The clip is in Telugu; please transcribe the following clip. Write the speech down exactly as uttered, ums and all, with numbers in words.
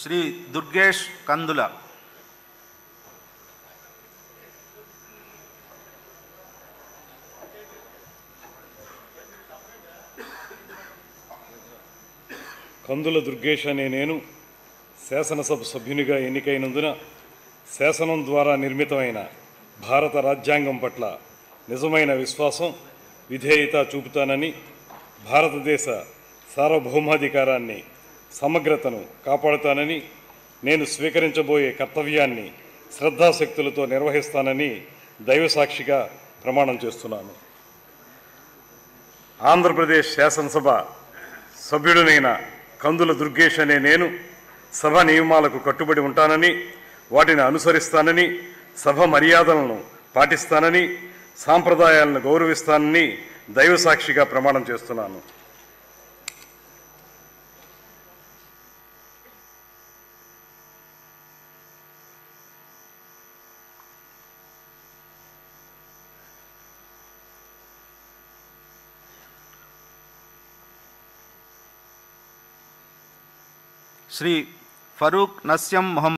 శ్రీ దుర్గేష్ కందుల. కందుల దుర్గేష్ అనే నేను శాసనసభ సభ్యునిగా ఎన్నికైనందున శాసనం ద్వారా నిర్మితమైన భారత రాజ్యాంగం పట్ల నిజమైన విశ్వాసం, విధేయత చూపుతానని, భారతదేశ సార్వభౌమాధికారాన్ని, సమగ్రతను కాపాడుతానని, నేను స్వీకరించబోయే కర్తవ్యాన్ని శ్రద్ధాశక్తులతో నిర్వహిస్తానని దైవసాక్షిగా ప్రమాణం చేస్తున్నాను. ఆంధ్రప్రదేశ్ శాసనసభ సభ్యుడినైన కందుల దుర్గేష్ అనే నేను సభ నియమాలకు కట్టుబడి ఉంటానని, వాటిని అనుసరిస్తానని, సభ మర్యాదలను పాటిస్తానని, సాంప్రదాయాలను గౌరవిస్తానని దైవసాక్షిగా ప్రమాణం చేస్తున్నాను. శ్రీ ఫరూక్ నస్యం మొహమ్మద్.